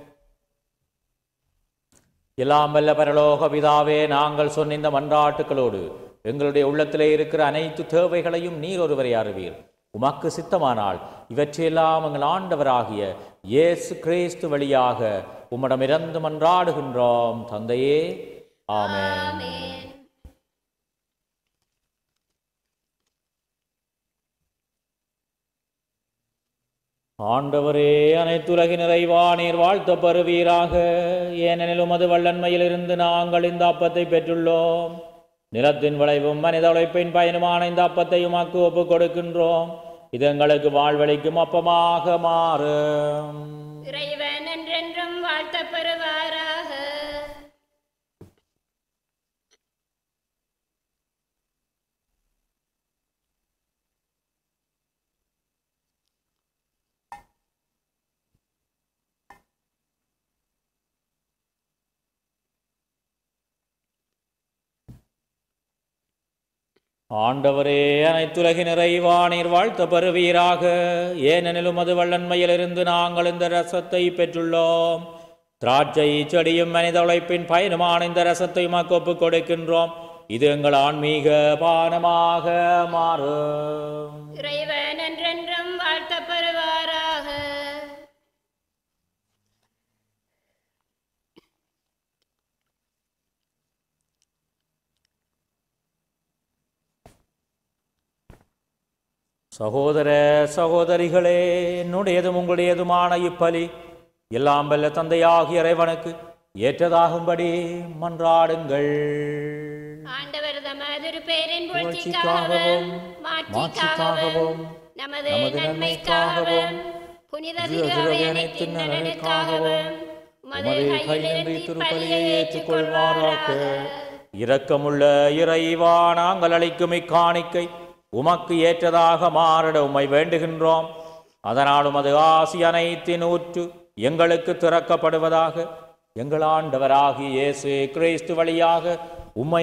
S1: எல்லாம் வல்ல பரலோக பிதாவே, நாங்கள் சொன்ன இந்த மன்றாட்டுகளோடு எங்களுடைய உள்ளத்திலே இருக்கிற அனைத்து தேவைகளையும் நீர் ஒருவரை அறிவீர். உமக்கு சித்தமானால் இவற்றையெல்லாம் எங்கள் ஆண்டவராகிய இயேசு கிறிஸ்து வழியாக உம்மிடமிருந்து மன்றாடுகின்றோம் தந்தையே. ஆமென். ஆண்டவரே, அனைத்துலகின் நிறைவா நீர் வாழ்த்த பெறுவீராக. ஏனெனில் உமது வல்லன்மையிலிருந்து நாங்கள் இந்த அப்பத்தை பெற்றுள்ளோம். நிலத்தின் விளைவும் மனித உழைப்பின் பயனுமான இந்த அப்பத்தை உமக்கு ஒப்புக் கொடுக்கின்றோம். இது எங்களுக்கு வாழ்வளிக்கும் அப்பமாக மாறும்.
S2: இறைவன் என்றென்றும் வாழ்த்த பெறுவாராக.
S1: ஆண்டவரே, அனைத்துலகின் நிறைவா நீர் வாழ்த்த பெறுவீராக. ஏனெனில் உமது வல்லன்மையிலிருந்து நாங்கள் இந்த ரசத்தை பெற்றுள்ளோம். திராட்சை செடியும் மனித உழைப்பின் பயனுமான இந்த ரசத்தை உமக்கு ஒப்புக் கொடுக்கின்றோம். இது எங்கள் ஆன்மீக பானமாக மாறும்.
S2: இறைவன் என்றென்றும் வாழ்த்த பெறுவாராக.
S1: சகோதர சகோதரிகளே, என்னுடையதும் உங்களுடையதுமான இப்பலி எல்லாம் வல்ல தந்தையாகிய இறைவனுக்கு ஏற்றதாகும்படி மன்றாடுங்கள்.
S2: ஆண்டவர் தமது பேரின்
S1: புகழ்ச்சிக்காகவும் மாட்சிக்காகவும்
S2: நமது நன்மைக்காகவும் புனித திரு அனைத்தின் நலனுக்காகவும் உமது கையிலிருந்து திருப்பலியை ஏற்றுக்கொள்வாராக.
S1: இரக்கமுள்ள இறைவா, நாங்கள் அளிக்கும் இக்காணிக்கை உமக்கு ஏற்றதாக மாறிட உம்மை வேண்டுகின்றோம். அதனால் உமது ஆசி அனைத்தின் ஊற்று எங்களுக்கு திறக்கப்படுவதாக. எங்கள் ஆண்டவராகிய இயேசு கிறிஸ்து வழியாக உம்மை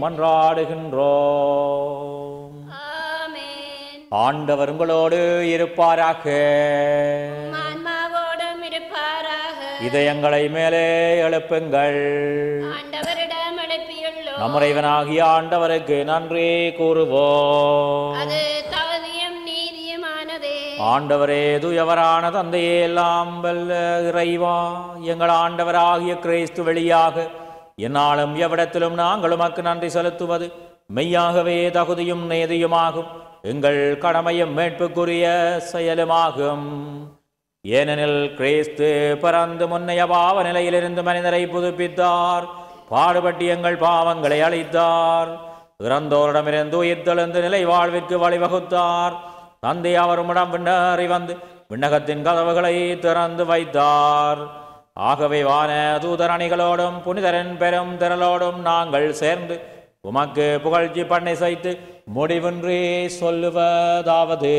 S1: மன்றாடுகின்றோம்.
S2: ஆமென்.
S1: ஆண்டவர் உங்களோடு இருப்பாராக.
S2: ஆன்மாவோடும் இருப்பாராக.
S1: இதயங்களை மேலே எழுப்புங்கள்.
S2: ஆண்டவரிடம் எழுப்பியுள்ளோம்.
S1: நம் இறைவனாகிய ஆண்டவருக்கு நன்றி கூறுவோம்.
S2: அது தகுதியும் நீதியுமானதே.
S1: ஆண்டவரே, தூயவரான தந்தையே, எல்லாம் வல்ல இறைவா, எங்கள் ஆண்டவராகிய கிறிஸ்து வழியாக என்னாலும் எவ்விடத்திலும் நாங்கள் உமக்கு நன்றி செலுத்துவது மெய்யாகவே தகுதியும் நீதியுமாகும். எங்கள் கடமையும் மீட்புக்குரிய செயலுமாகும். ஏனெனில் கிறிஸ்து பிறந்து முன்னைய பாவ நிலையிலிருந்து மனிதரை புதுப்பித்தார். பாடுபட்டு எங்கள் பாவங்களை அழித்தார். இறந்தோரிடமிருந்து உயிர்த்தெழுந்து நிலை வாழ்விற்கு வழிவகுத்தார். தந்தை அவர் உம்மிடம் விண்ணேறி வந்து விண்ணகத்தின் கதவுகளை திறந்து வைத்தார். ஆகவே வான தூதர் அணிகளோடும் புனிதரின் பெரும் திரளோடும் நாங்கள் சேர்ந்து உமக்கு புகழ்ச்சி பண்ணை செய்து முடிவின்றி சொல்லுவதாவது: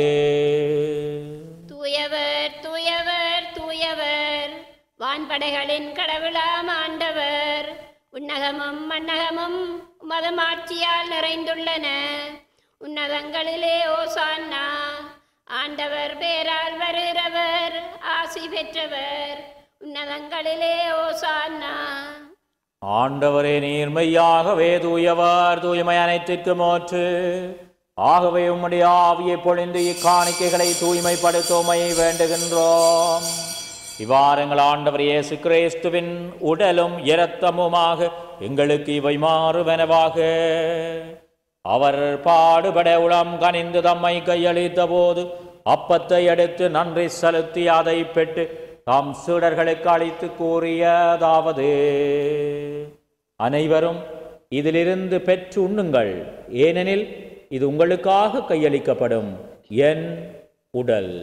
S2: தூயவர் தூயவர் தூயவர், வான்படைகளின் கடவுளாம் ஆண்டவர். உன்னகமும் மன்னகமும் உமது ஆட்சியால் நிறைந்துள்ளன. உன்னதங்களிலே ஓசான்னா. ஆண்டவர் பேரால் வருகிறவர் ஆசி பெற்றவர். உன்னதங்களிலே ஓசான்னா.
S1: ஆண்டவரே, நீர் மெய்யாகவே தூயவர், தூய்மை அனைத்திற்கும் ஊற்று. ஆகவே உம்முடைய ஆவியை பொழிந்து இக்காணிக்கைகளை தூய்மைப்படுத்த உம்மை வேண்டுகின்றோம். இவ்வாறங்கள் ஆண்டவர் இயேசு கிறிஸ்துவின் உடலும் இரத்தமுமாக எங்களுக்கு இவை மாறுவனவாக. அவர் பாடுபட உளம் கனிந்து தம்மை கையளித்த போது அப்பத்தை எடுத்து நன்றி செலுத்தி அதை பெற்று தாம் சீடர்களுக்கு அளித்து கூறியதாவது: அனைவரும் இதிலிருந்து பெற்று உண்ணுங்கள், ஏனெனில் இது உங்களுக்காக கையளிக்கப்படும் என் உடல்.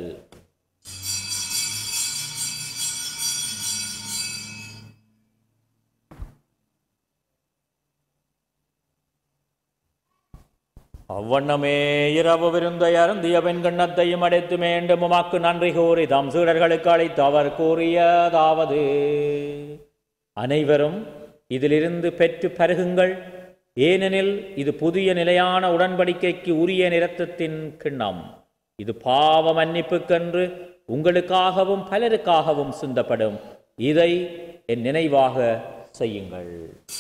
S1: அவ்வண்ணமே இரவு விருந்தை அருந்திய பெண் கிண்ணத்தையும் அடைத்து மீண்டும் உமக்கு நன்றி கூறி தம் சீடர்களுக்கு அளித்து அவர் கூறியதாவது: அனைவரும் இதிலிருந்து பெற்று பருகுங்கள், ஏனெனில் இது புதிய நிலையான உடன்படிக்கைக்கு உரிய இரத்தத்தின் கிண்ணம். இது பாவ மன்னிப்புக்கென்று உங்களுக்காகவும் பலருக்காகவும் சிந்தப்படும். இதை என் நினைவாக செய்யுங்கள்.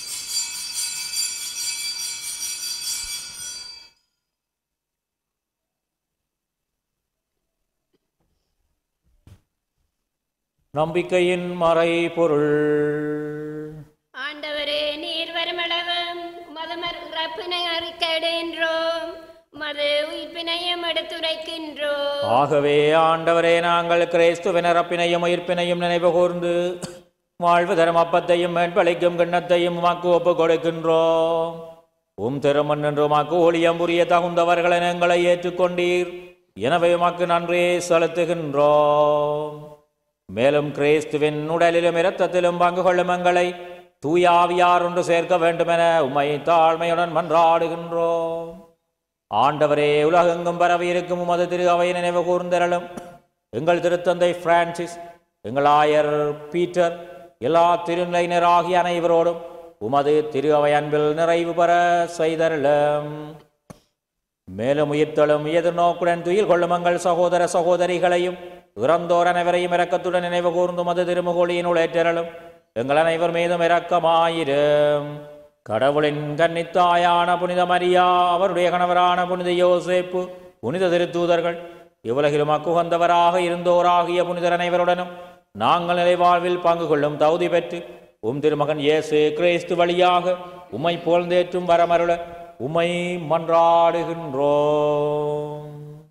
S1: நம்பிக்கையின் மறை பொருள்.
S2: ஆண்டவரே, நீர் வருமளவும் உமது இறப்பினை அறிக்கையிடுகின்றோம். உமது உயிர்ப்பை உயிர்ப்பினையும் எடுத்துரைக்கின்றோம்.
S1: ஆகவே ஆண்டவரே, நாங்கள் கிறிஸ்துவின் இறப்பினையும் உயிர்ப்பினையும் நினைவு கூர்ந்து வாழ்வு தரும் அப்பத்தையும் மேற்பளிக்கும் கிண்ணத்தையும் உமக்கு ஒப்புக் கொடுக்கின்றோம். உம் திருமண் என்று உமக்கு ஊழியம் புரிய தகுந்தவர்கள் என எங்களை ஏற்றுக்கொண்டீர். எனவே உமக்கு நன்றி செலுத்துகின்றோம். மேலும் கிறிஸ்துவின் உடலிலும் இரத்தத்திலும் பங்கு கொள்ளும் எங்களை தூயாவியார் ஒன்று சேர்க்க வேண்டுமென உம்மை தாழ்மையுடன் மன்றாடுகின்றோம். ஆண்டவரே, உலகெங்கும் பரவி இருக்கும் உமது திரு அவை நினைவு கூர்ந்தரலும் எங்கள் திருத்தந்தை பிரான்சிஸ், எங்கள் ஆயர் பீட்டர், எல்லா திருநிலையினராகிய அனைவரோடும் உமது திரு அவை அன்பில் நிறைவு பெற செய்தரலும். மேலும் உயிர்த்தலும் எதிர்நோக்குடன் துயில் கொள்ளும் எங்கள் சகோதர சகோதரிகளையும் இறந்தோர் அனைவரையும் இரக்கத்துடன் நினைவு கூர்ந்து உமது திருமுகொழியினுள் ஏற்றரலும். எங்கள் அனைவர் மீதும் இரக்கமாயிரும். கடவுளின் கன்னித்தாயான புனித மரியா, அவருடைய கணவரான புனித யோசேப்பு, புனித திருத்தூதர்கள், இவ்வுலகிலும் அக்குகந்தவராக இருந்தோராகிய புனிதர் அனைவருடனும் நாங்கள் நிலை வாழ்வில் பங்கு கொள்ளும் தகுதி பெற்று உம் திருமகன் இயேசு கிறிஸ்து வழியாக உம்மை புகழ்ந்தேற்றும் வரமருள உம்மை மன்றாடுகின்றோம்.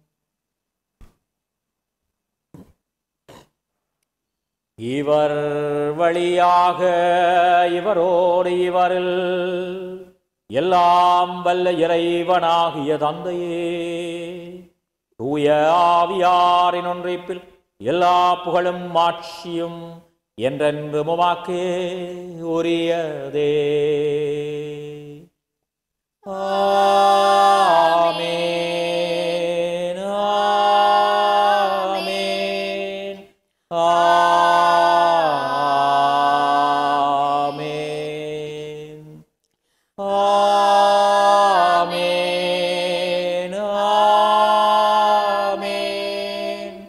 S1: இவர் வழியாக இவரோடு இவரில் எல்லாம் வல்ல இறைவனாகிய தந்தையே, தூய ஆவியாரின் ஒன்றிப்பில் எல்லா புகழும் மாட்சியும் என்றென்று உமக்கே உரியதே. ஆமென், ஆமென், ஆமென், ஆமென், ஆமென்,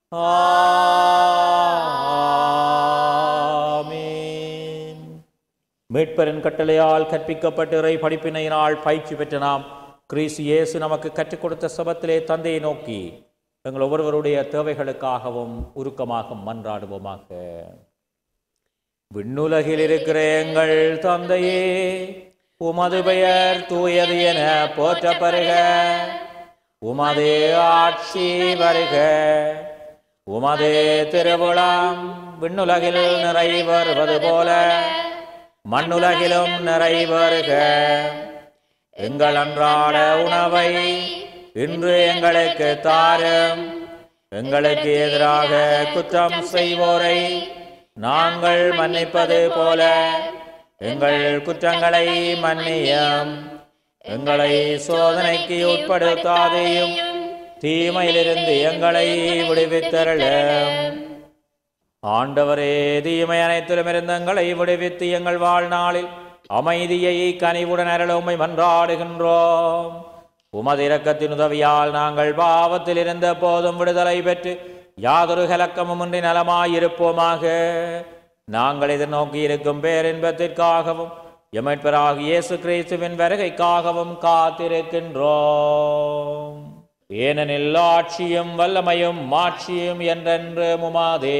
S1: ஆமென். மீட்பரின் கட்டளையால் கற்பிக்கப்பட்டு இறை படிப்பினையினால் பயிற்சி பெற்ற நாம் கிறிஸ்து இயேசு நமக்கு கற்றுக் கொடுத்த சபத்திலே தந்தையை நோக்கி எங்கள் ஒவ்வொருவருடைய தேவைகளுக்காகவும் உருக்கமாக மன்றாடுவோமாக. விண்ணுலகில் இருக்கிற எங்கள் தந்தையே, உமது பெயர் தூயது என போற்றப்பெறுக. உமது ஆட்சி வருக. உமது திருவுளம் விண்ணுலகில் நிறைவேறுவது போல மண்ணுலகிலும் நிறைவேறுக. எங்கள் அன்றாட உணவை இன்று எங்களுக்கு தாரும். எங்களுக்கு எதிராக குற்றம் செய்வோரை நாங்கள் மன்னிப்பது போல எங்கள் குற்றங்களை மன்னியும். எங்களை சோதனைக்கு உட்படுத்தாதையும் தீமையிலிருந்து எங்களை விடுவித்தருளும். ஆண்டவரே, தீமை அனைத்திலும் இருந்து எங்களை விடுவித்து எங்கள் வாழ்நாளில் அமைதியை கனிவுடன் அருள உம்மை மன்றாடுகின்றோம். உமது இரக்கத்தின் உதவியால் நாங்கள் பாவத்தில் இருந்த போதும் விடுதலை பெற்று யாதொரு கலக்கமும் இன்றி நலமாயிருப்போமாக. நாங்கள் எதிர்நோக்கி இருக்கும் பேரின்பத்திற்காகவும் எமட்பராகிய இயேசு கிறிஸ்துவின் வருகைக்காகவும் காத்திருக்கின்றோம். ஏனெனில் ஆட்சியும் வல்லமையும் மாட்சியும் என்றென்று உமதே.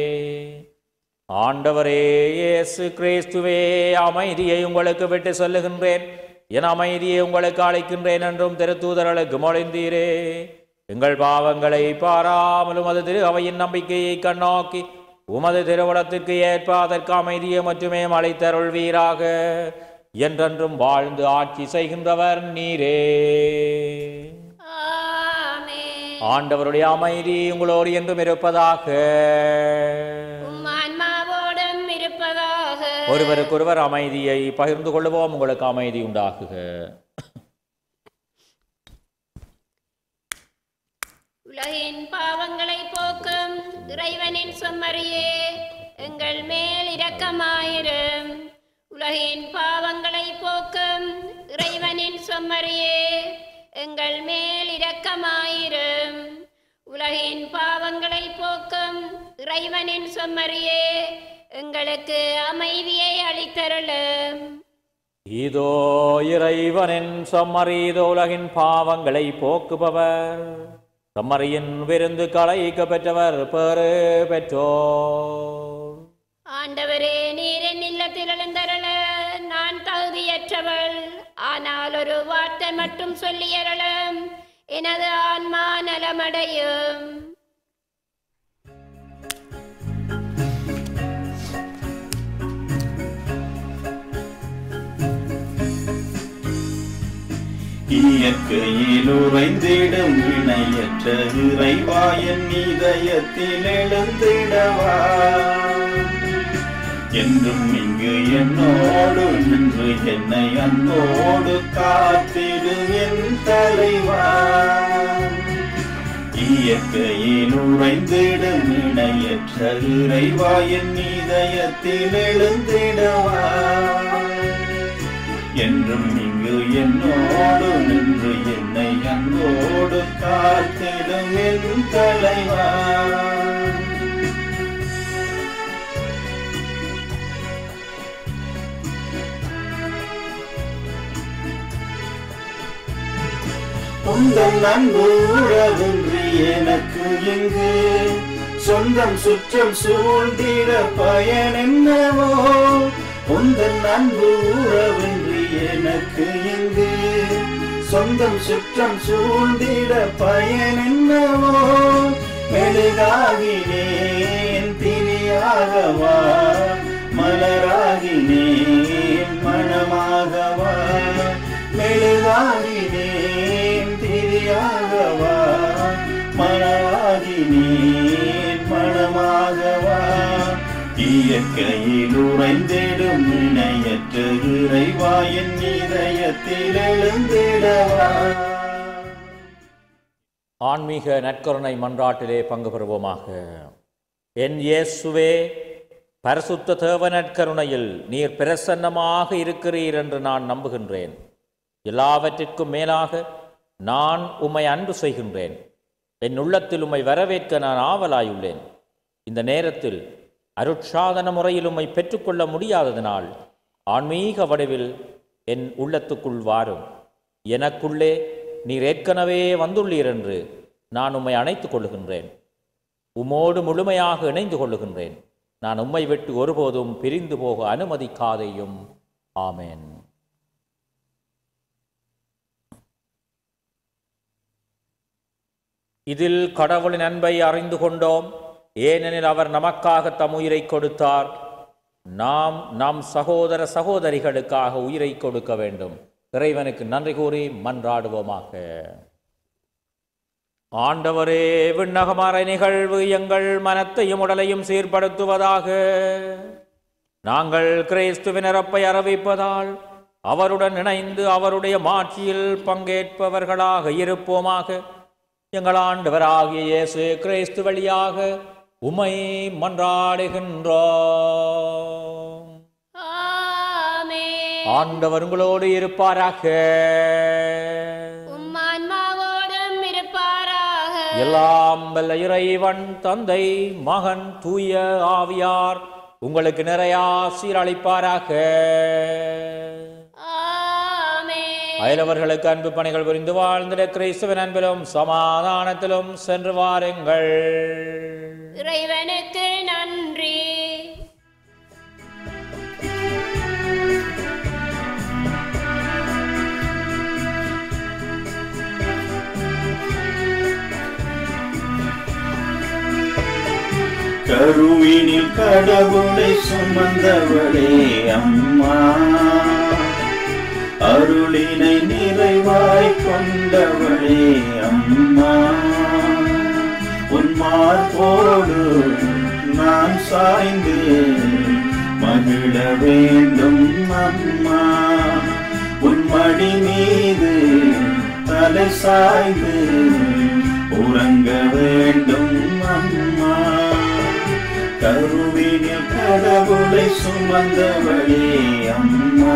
S1: ஆண்டவரே இயேசு கிறிஸ்துவே, அமைதியை உங்களுக்கு விட்டு சொல்லுகின்றேன், என் அமைதியை உங்களுக்கு அளிக்கின்றேன் என்றும் திருத்தூதர்களுக்கு மொழிந்தீரே. எங்கள் பாவங்களை பாராமல் உமது திரு அவையின் நம்பிக்கையை கண்ணோக்கி உமது திருவுளத்திற்கு ஏற்ப அதற்கு அமைதியை மட்டுமே அளித்தருள்வீராக. என்றென்றும் வாழ்ந்து ஆட்சி செய்கின்றவர் நீரே. ஆண்டவருடைய அமைதி உங்களோடு என்றும் இருப்பதாக. ஒருவருக்கொருவர் அமைதியை பகிர்ந்து கொள்வோம். உங்களுக்கு அமைதி உண்டாகுக.
S2: உலகின் பாவங்களை போக்கும் இறைவனின் செம்மறியே, எங்கள் மேல் இரக்கமாயிரும். உலகின் பாவங்களை போக்கும் இறைவனின் செம்மறியே, எங்கள் மேல் இரக்கமாயிரும். உலகின் பாவங்களை போக்கும் இறைவனின் செம்மறியே, எங்களுக்கு அமைதியை அளித்தருளும்.
S1: இதோ இறைவனின் செம்மறி, இதோ உலகின் பாவங்களை போக்குபவர். செம்மறியின் விருந்து களைக்க பெற்றவர் பெறு பெற்றோர்.
S2: ஆண்டவரே, நீர் என் இல்லத்தில் எழுந்தருள நான் தகுதியற்றவள். ஆனால் ஒரு வார்த்தை மட்டும் சொல்லியருளும், எனது ஆன்மா நலமடையும்.
S3: இயற்கையில் உறைந்திடும் இணையற்ற இறைவாயன் இதயத்தில் எழுந்திடவா, என்றும் இங்கு என்னோடு நின்று என்னை அன்போடு காத்திடு என் தலைவா. இயற்கையில் உறைந்திடும் இணையற்ற இறைவாயன் இதயத்தில் எழுந்திடவா, என்றும் இங்கு என்னோடு நின்று என்னை அன்போடு காத்திடும் என் தலைவா. உந்தன் அன்பு உறவின்றி எனக்கு இங்கு சொந்தம் சுற்றம் சூழ்ந்திட பயன் என்னவோ. உந்தன் அன்பு உறவின்றி எனக்கு இங்கு சொந்தம் சுற்றம் சூழ்ந்திட பயன் என்னவோ. மெழுகாகினேன் திரியாகவா, மலராகினேன் மணமாகவா. மெழுகாகினேன் திரியாகவா, மணமாகினேன் மணமாகவா. இயற்கையில் உறைந்திடும் இணையற்ற இறைவாயன் இதயத்தில் எழுந்திடவா.
S1: ஆன்மீக நற்கருணை மன்றாட்டிலே பங்கு பெறுவோமாக. என் இயேசுவே, பரிசுத்த தேவ நற்கருணையில் நீர் பிரசன்னமாக இருக்கிறீர் என்று நான் நம்புகின்றேன். எல்லாவற்றிற்கும் மேலாக நான் உம்மை அன்பு செய்கின்றேன். என் உள்ளத்தில் உம்மை வரவேற்க நான் ஆவலாயுள்ளேன். இந்த நேரத்தில் அருட்சாதன முறையில் உம்மை பெற்றுக்கொள்ள முடியாததினால் ஆன்மீக வடிவில் என் உள்ளத்துக்குள் வாரும். எனக்குள்ளே நீர் ஏற்கனவே வந்துள்ளீர் என்று நான் உம்மை அணைத்துக் கொள்ளுகின்றேன். உம்மோடு முழுமையாக இணைந்து கொள்ளுகின்றேன். நான் உம்மை விட்டு ஒருபோதும் பிரிந்து போக அனுமதிக்காதேயும். ஆமேன். இதில் கடவுளின் அன்பை அறிந்து கொண்டோம். ஏனெனில் அவர் நமக்காக தம் உயிரை கொடுத்தார். நாம் நம் சகோதர சகோதரிகளுக்காக உயிரை கொடுக்க வேண்டும். இறைவனுக்கு நன்றி கூறி மன்றாடுவோமாக. ஆண்டவரே, விண்ணகமறை நிகழ்வு எங்கள் மனத்தையும் உடலையும் சீர்படுத்துவதாக. நாங்கள் கிறிஸ்துவின் இறப்பை அறிவிப்பதால் அவருடன் இணைந்து அவருடைய மாட்சியில் பங்கேற்பவர்களாக இருப்போமாக. எங்கள் ஆண்டவராகிய இயேசு கிறிஸ்து வழியாக உம்மை மன்றாடுகின்றோம்.
S2: ஆமென்.
S1: ஆண்டவர் உங்களோடு இருப்பாராக.
S2: உம் ஆன்மாவோடும் இருப்பாராக.
S1: எல்லாம் வல்ல இறைவன் தந்தை, மகன், தூய ஆவியார் உங்களுக்கு நிறைய சீரழிப்பாராக. அயலவர்களுக்கு அன்பு பணிகள் புரிந்து வாழ்ந்திட கிறிஸ்துவின் அன்பிலும் சமாதானத்திலும் சென்று வாருங்கள்.
S2: இறைவனுக்கு நன்றி.
S3: கருவினில் கடவுளை சுமந்தவளே அம்மா, அருளினை நிறைவாய் கொண்டவளே அம்மா. உன் மார்போடு நான் சாய்ந்து மகிழ வேண்டும் அம்மா. உன் மடி மீது தலை சாய்ந்து உறங்க வேண்டும் அம்மா. கருவினில் கடவுளை சுமந்தவளே அம்மா.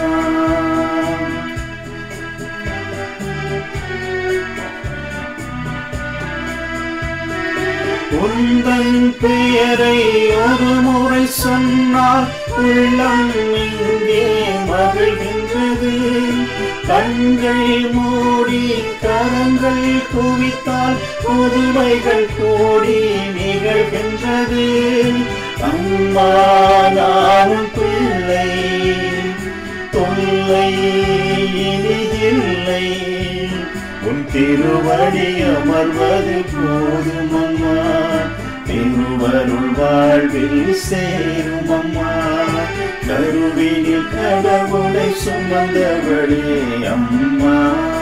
S3: உந்தன் பெயரை ஒரு முறை சொன்னால் உள்ளம் இங்கே மகிழ்கின்றது. கண்கள் மூடி கரங்கள் குவித்தால் புதுமைகள் கூடி நிகழ்கின்றது. அம்மா, நானும் பிள்ளை, தொல்லை இனி இல்லை. உன் திருவடி அமர்வது போதும் அம்மா, திருவருள் வாழ்வில் சேரும் அம்மா. கருவினில் கடவுளை சுமந்தவளே அம்மா,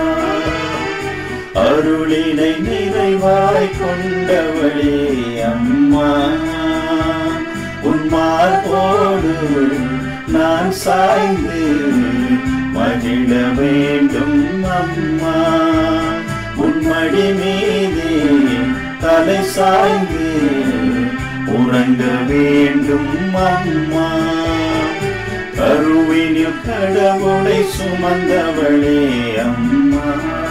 S3: அருளினை நிறைவாய் கொண்டவளே அம்மா. உன் மார்போடு நான் சாய்ந்து மகிழ வேண்டும் அம்மா, உன் மடி மீதே தலை சாய்ந்து உறங்க வேண்டும் அம்மா. கருவினில் கடவுளை சுமந்தவளே அம்மா.